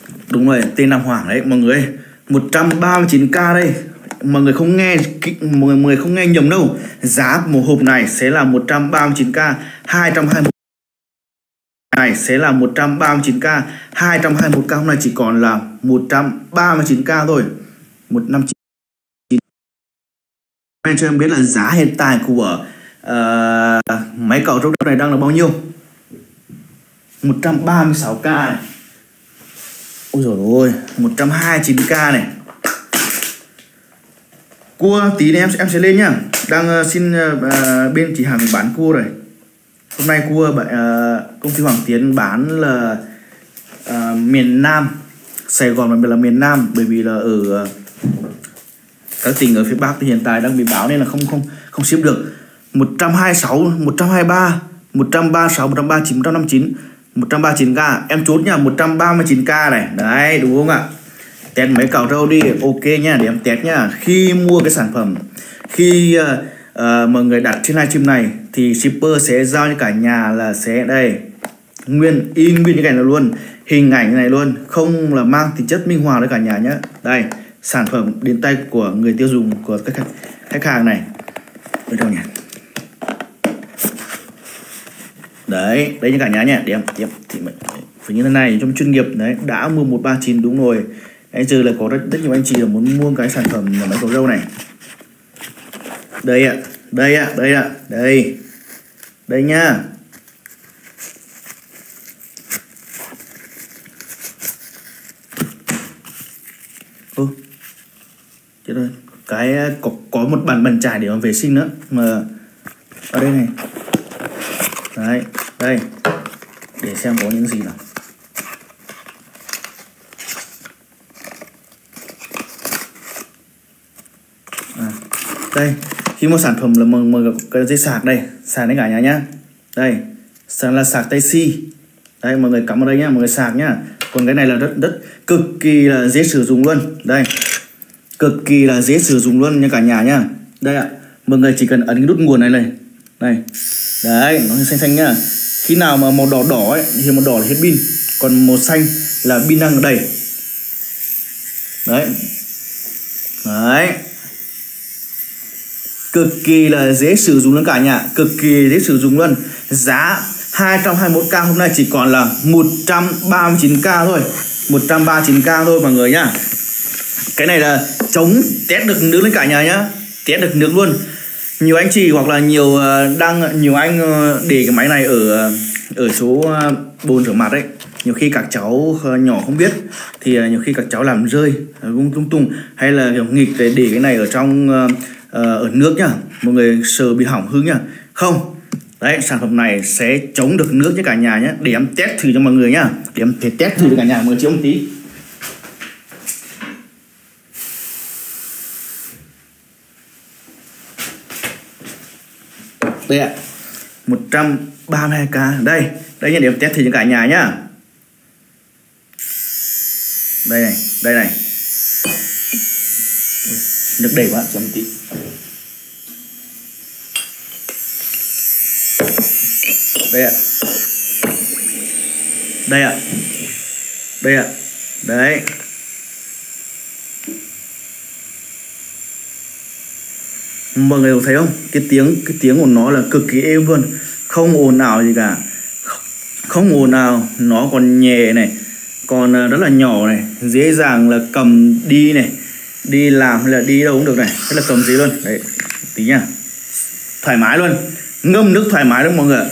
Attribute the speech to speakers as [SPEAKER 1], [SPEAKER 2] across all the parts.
[SPEAKER 1] Đúng rồi, tên Nam Hoàng đấy mọi người. 139k đây. Mọi người không nghe, mọi người không nghe nhầm đâu. Giá một hộp này sẽ là 139k 221. Này sẽ là 139k 221k. Hôm nay chỉ còn là 139k thôi. 159. Cho em biết là giá hiện tại của máy cạo râu này đang là bao nhiêu? 136k này. Ôi dồi ôi, 129k này. Cua tí này em sẽ lên nhá. Đang xin bên chị Hằng bán cua rồi. Hôm nay cua công ty Hoàng Tiến bán là miền Nam, Sài Gòn là miền Nam, bởi vì là ở các tỉnh ở phía Bắc thì hiện tại đang bị báo nên là không ship được. 126, 123, 136, 139, 159, 139k. Em chốt nha, 139k này. Đấy, đúng không ạ? Test máy cạo râu đi, ok nha, để em test nha. Khi mua cái sản phẩm, khi mọi người đặt trên livestream này thì shipper sẽ giao cho cả nhà là sẽ đây nguyên như cái này luôn, hình ảnh này luôn, không là mang tính chất minh họa với cả nhà nhé. Đây, sản phẩm đến tay của người tiêu dùng, của các khách hàng này. Ở đâu nhỉ? Đấy như cả nhà nhé. Để em thì phải như thế này trong chuyên nghiệp đấy, đã mua 139 đúng rồi. Bây giờ là có rất nhiều anh chị là muốn mua cái sản phẩm máy cạo râu này. Đây ạ, đây nha. Chết rồi, cái có một bàn chải để mà vệ sinh nữa mà ở đây này. Đấy, đây để xem có những gì nào. Đây, khi mua sản phẩm là mọi cái dây sạc đây, sạc đến cả nhà nhá. Đây, sạc là sạc Type-C. Đây, mọi người cắm vào đây nhá, mọi người sạc nhá. Còn cái này là rất cực kỳ là dễ sử dụng luôn. Đây, cực kỳ là dễ sử dụng luôn nha cả nhà nhá. Đây ạ, mọi người chỉ cần ấn cái nút nguồn này này. Đây, đấy, nó xanh nhá. Khi nào mà màu đỏ ấy thì màu đỏ là hết pin, còn màu xanh là pin đang ở đây. Đấy, cực kỳ là dễ sử dụng luôn cả nhà, cực kỳ dễ sử dụng luôn. Giá 221k hôm nay chỉ còn là 139k thôi, 139k thôi mọi người nhá. Cái này là chống test được nước lên cả nhà nhá, test được nước luôn. Nhiều anh chị hoặc là nhiều anh để cái máy này ở số bồn rửa mặt ấy, nhiều khi các cháu nhỏ không biết thì nhiều khi các cháu làm rơi lung tung, hay là kiểu nghịch để cái này ở trong ở nước nhá, mọi người sợ bị hỏng hư nhá. Không, đấy, sản phẩm này sẽ chống được nước cho cả nhà nhé. Để em test thử cho mọi người nhá, để em test thử cho cả nhà, mọi người chịu một tí. Đây ạ, 132k. Đây nha, để em test thử cho cả nhà nhá. Đây này. Nước đầy quá, cho một tí. Đây ạ. Đấy. Mọi người thấy không? Cái tiếng của nó là cực kỳ êm luôn, không ồn ào gì cả. Không ồn ào, nó còn nhẹ này, còn rất là nhỏ này, dễ dàng là cầm đi này, đi làm hay là đi đâu cũng được này, rất là cầm dễ luôn. Đấy, tí nha. Thoải mái luôn, ngâm nước thoải mái luôn mọi người.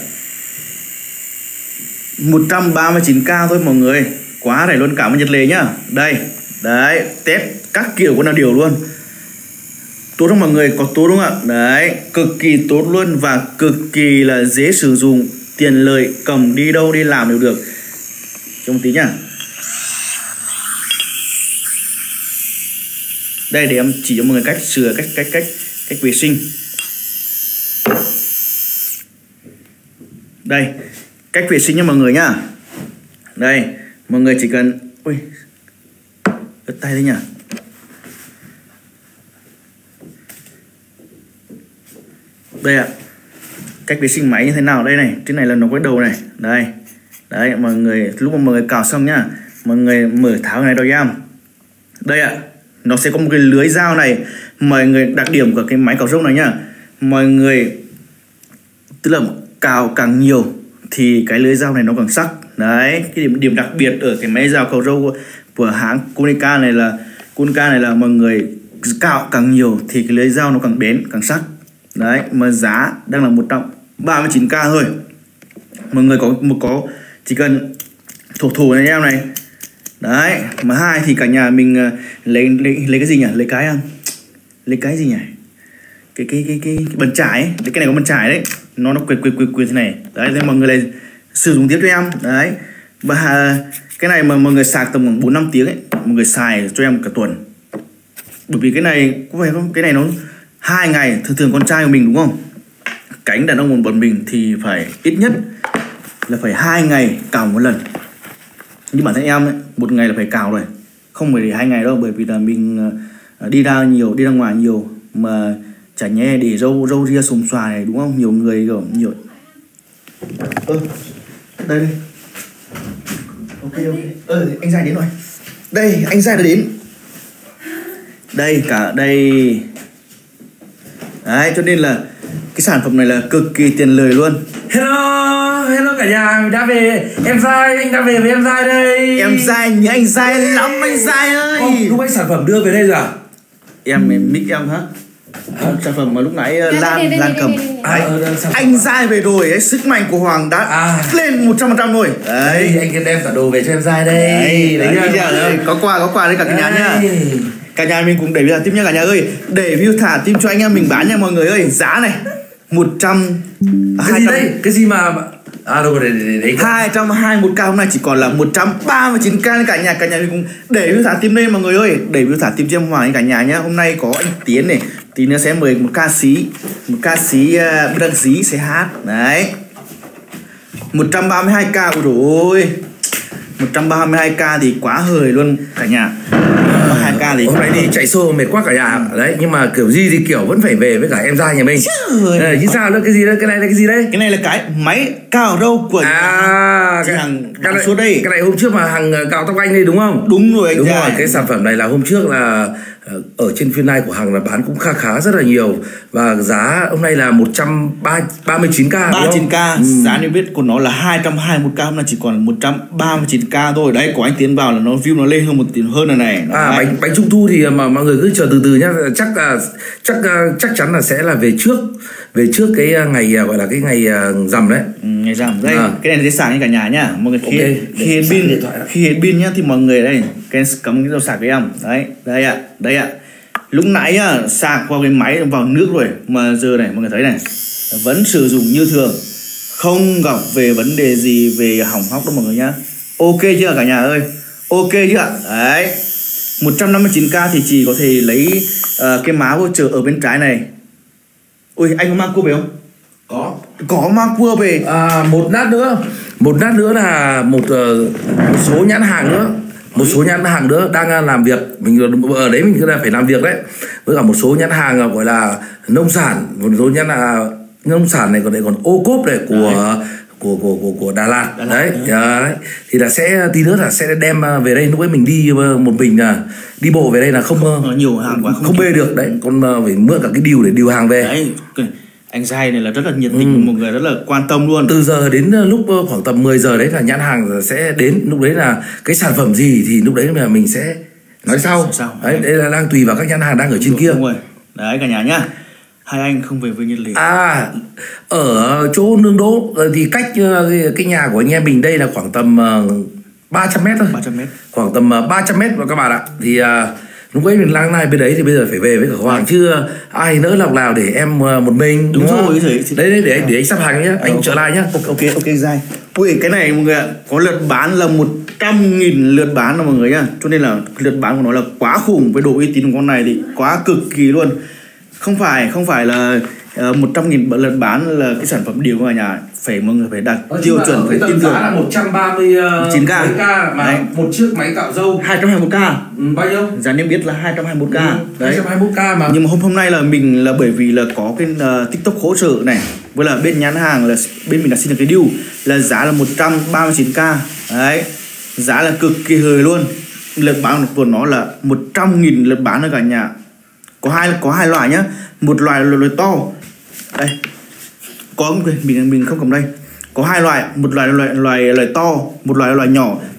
[SPEAKER 1] 139k thôi mọi người, quá rẻ luôn. Cảm ơn Nhật Lê nhá. Đây, đấy, test các kiểu con nào điều luôn. Tốt không mọi người, có tốt đúng không ạ? Đấy, cực kỳ tốt luôn và cực kỳ là dễ sử dụng, tiện lợi, cầm đi đâu đi làm đều được. Cho một tí nhá. Đây, để em chỉ cho mọi người cách sửa, cách vệ sinh. Đây, cách vệ sinh nha mọi người nhá. Đây, mọi người chỉ cần, ui, ướt tay thôi nhỉ. Đây ạ, cách vệ sinh máy như thế nào đây này. Trên này là nó có đầu này. Đây, đấy mọi người, lúc mà mọi người cào xong nhá, mọi người mở tháo cái này rồi em. Đây ạ, nó sẽ có một cái lưới dao này. Mọi người, đặc điểm của cái máy cào râu này nhá, mọi người tức là cào càng nhiều thì cái lưới dao này nó càng sắc. Đấy, cái điểm đặc biệt ở cái máy dao cào râu của hãng Konica này là mọi người cào càng nhiều thì cái lưới dao nó càng bén, càng sắc. Đấy, mà giá đang là 139k thôi. Mọi người có chỉ cần thủ này em này. Đấy, mà hai thì cả nhà mình lấy cái gì nhỉ? Lấy cái gì nhỉ? Cái bàn chải ấy. Cái này có bàn chải đấy. Nó quệt thế này. Đấy, nên mọi người lại sử dụng tiếp cho em. Đấy. Và cái này mà mọi người sạc tầm khoảng 4-5 tiếng ấy, mọi người xài cho em cả tuần. Bởi vì cái này có phải không? Cái này nó 2 ngày, thường con trai của mình đúng không? Cánh đàn ông của bọn mình thì phải ít nhất là phải 2 ngày cào một lần. Nhưng bản thân em ấy, 1 ngày là phải cào rồi, không phải để 2 ngày đâu, bởi vì là mình đi ra ngoài nhiều mà chả nhẽ để râu ria xồm xoài này, đúng không? Nhiều người kiểu nhiều. Đây. Ok. Anh Giai đến rồi. Đây, anh Giai đã đến. Đây cả đây. Đấy, cho nên là cái sản phẩm này là cực kỳ tiền lời luôn.
[SPEAKER 2] Hello cả nhà, đã về. Em Giai, anh đã về với em Giai đây.
[SPEAKER 1] Em Giai nhớ anh Giai lắm anh Giai ơi.
[SPEAKER 2] Lúc ấy sản phẩm đưa về đây rồi à?
[SPEAKER 1] Em mic em hả? Sản phẩm mà lúc nãy Lan cầm. Anh Giai về rồi ấy, sức mạnh của Hoàng đã lên 100% rồi. Đấy,
[SPEAKER 2] anh đem cả đồ về cho em Giai đây.
[SPEAKER 1] Đấy, có quà đấy cả nhà nhá. Cả nhà mình cùng đẩy tiếp nha cả nhà ơi. Để view thả tim cho anh em mình bán nha mọi người ơi. Giá này
[SPEAKER 2] 221k
[SPEAKER 1] hôm nay chỉ còn là 139k cả nhà. Cả nhà mình cùng để view thả tim lên mọi người ơi. Để view thả tim cho em Hoàng cả nhà nhá. Hôm nay có anh Tiến này, tí nữa sẽ mời một ca sĩ đăng dí sẽ hát. Đấy, 132k. Ôi dồi ôi, 132k thì quá hời luôn cả nhà. 2k thì
[SPEAKER 2] hôm nay đi chạy xô mệt quá cả nhà. Đấy, nhưng mà kiểu gì thì kiểu vẫn phải về với cả em Giai nhà mình. Chứ sao nữa, cái gì đấy, cái này là cái gì đấy?
[SPEAKER 1] Cái này là cái máy cào râu của hàng suốt đây.
[SPEAKER 2] Cái này hôm trước mà hàng cào tóc anh đây đúng không?
[SPEAKER 1] Đúng rồi anh.
[SPEAKER 2] Đúng rồi, cái sản phẩm này là hôm trước là ở trên phiên live của hàng là bán cũng khá rất là nhiều. Và giá hôm nay là 139k.
[SPEAKER 1] 39k. Giá niêm yết của nó là 221k, hôm nay chỉ còn 139k thôi. Đấy, có anh Tiến vào là nó view nó lên hơn 1 tiền hơn rồi này.
[SPEAKER 2] Bánh trung thu thì mà mọi người cứ chờ từ nhá. Chắc chắn là sẽ là về trước cái ngày gọi là cái ngày rằm đấy.
[SPEAKER 1] Ngày rằm đây. Cái này sẽ sạc như cả nhà nhá. Mọi người khi hết pin nhá thì mọi người đây, cái cắm cái dầu sạc với em. Đây ạ. Lúc nãy sạc vào cái máy vào nước rồi mà giờ này mọi người thấy này vẫn sử dụng như thường, không gặp về vấn đề gì về hỏng hóc đâu mọi người nhá. Ok chưa cả nhà ơi? Ok chưa? Đấy, 159k thì chỉ có thể lấy cái má voucher ở bên trái này. Ui, anh có mang cua về không? Có mang cua về.
[SPEAKER 2] Một lát nữa là một số nhãn hàng nữa. Một số nhãn hàng nữa đang làm việc. Mình ở đấy mình phải làm việc đấy. Với cả một số nhãn hàng gọi là nông sản. Một số nhãn là nông sản này còn ô cốp này của Đà Lạt. Đấy. Thì là sẽ tí nữa là sẽ đem về đây. Lúc ấy mình đi một mình đi bộ về đây là không
[SPEAKER 1] nhiều hàng quá
[SPEAKER 2] không bê được đấy. Còn phải mượn cả cái điều để điều hàng về.
[SPEAKER 1] Đấy. Anh Giai này là rất là nhiệt tình, một người rất là quan tâm luôn.
[SPEAKER 2] Từ giờ đến lúc khoảng tầm 10 giờ đấy là nhãn hàng sẽ đến. Lúc đấy là cái sản phẩm gì thì lúc đấy là mình sẽ nói sau. Đấy, đây là đang tùy vào các nhãn hàng đang ở trên kia.
[SPEAKER 1] Đúng rồi. Đấy cả nhà nhá. Hai anh không về với Nhật Lệ.
[SPEAKER 2] Ở chỗ Nương Đỗ thì cách cái nhà của anh em mình đây là khoảng tầm 300m thôi.
[SPEAKER 1] 300m.
[SPEAKER 2] Khoảng tầm 300m các bạn ạ. Thì lúc ấy mình lang này bên đấy thì bây giờ phải về với cả Hoàng chứ ai nỡ lòng nào để em một mình.
[SPEAKER 1] Đúng rồi.
[SPEAKER 2] Đấy để anh sắp hàng nhá, anh trở lại nhá.
[SPEAKER 1] Ok Giai. Ui, cái này mọi người ạ, có lượt bán là 100.000 lượt bán rồi mọi người nhá. Cho nên là lượt bán của nó là quá khủng. Với độ uy tín của con này thì quá cực kỳ luôn. Không phải là 100.000 lượt bán là cái sản phẩm điều của nhà. Phải mọi người phải đặt tiêu chuẩn, phải tin tưởng.
[SPEAKER 2] Giá là 139k mà đấy. Một chiếc máy cạo râu
[SPEAKER 1] 221k.
[SPEAKER 2] Bao nhiêu?
[SPEAKER 1] Giá niêm yết là 221k.
[SPEAKER 2] Đấy, 221k mà.
[SPEAKER 1] Nhưng mà hôm nay là mình là bởi vì là có cái TikTok hỗ trợ này, với là bên nhãn hàng là bên mình đã xin được cái deal là giá là 139k. Đấy. giá là cực kỳ hời luôn. Lợn bán của nó là 100.000 lợn bán ở cả nhà. Có hai loại nhá, một loại là loại to đây, có mình không cầm đây, có hai loại, một loại là loại to, một loại là loại nhỏ.